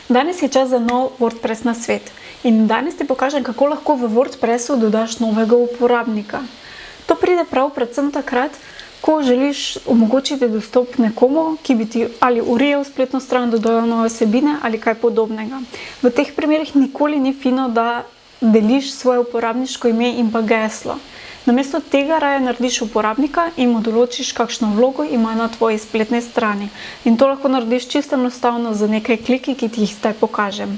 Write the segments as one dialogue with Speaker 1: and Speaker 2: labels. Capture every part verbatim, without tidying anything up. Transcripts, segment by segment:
Speaker 1: Danes je čas za nov WordPress na svet in danes ti pokažem, kako lahko v WordPressu dodaš novega uporabnika. To pride prav predvsem takrat, ko želiš omogočiti dostop nekomu, ki bi ti ali urejal spletno stran, dodal nove vsebine ali kaj podobnega. V teh primerih nikoli ni fino, da deliš svoje uporabniško ime in pa geslo. Namesto tega raje narediš uporabnika in mu določiš, kakšno vlogo ima na tvoji spletni strani. In to lahko narediš čisto enostavno z nekaj kliki, ki ti jih zdaj pokažem.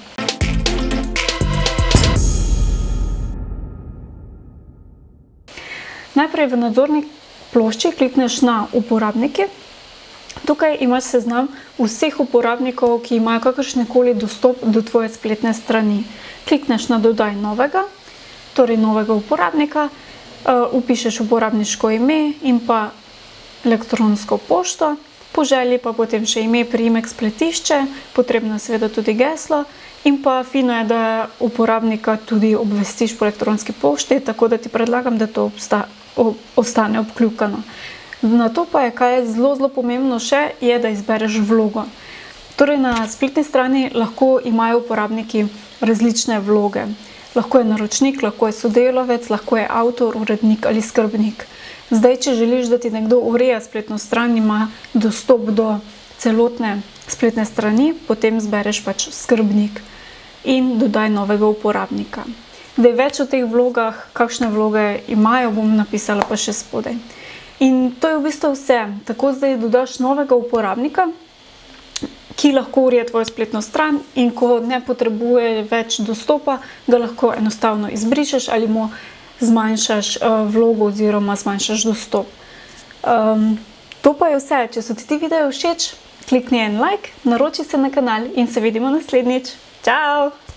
Speaker 1: Najprej v nadzorni plošči klikneš na uporabnike. Tukaj imaš seznam vseh uporabnikov, ki imajo kakršnekoli dostop do tvoje spletne strani. Klikneš na dodaj novega, torej novega uporabnika, upišeš uporabniško ime in pa elektronsko pošto, po želji pa potem še ime, priimek, spletišče, potrebno je seveda tudi geslo in pa fino je, da uporabnika tudi obvestiš po elektronski pošti, tako da ti predlagam, da to ostane obkljukano. Na to pa je, kaj je zelo, zelo pomembno še, je, da izbereš vlogo. Torej na spletni strani lahko imajo uporabniki različne vloge. Lahko je naročnik, lahko je sodelavec, lahko je avtor, urednik ali skrbnik. Zdaj, če želiš, da ti nekdo ureja spletno stran, ima dostop do celotne spletne strani, potem zbereš pač skrbnik in dodaj novega uporabnika. Zdaj, več o teh vlogah, kakšne vloge imajo, bom napisala pa še spodaj. In to je v bistvu vse. Tako zdaj dodaš novega uporabnika, ki lahko ureja tvojo spletno stran in ko ne potrebuje več dostopa, ga lahko enostavno izbrišeš ali mu zmanjšaš vlogo oziroma zmanjšaš dostop. To pa je vse. Če so ti ti videi všeč, klikni en like, naroči se na kanal in se vidimo naslednjič. Čau!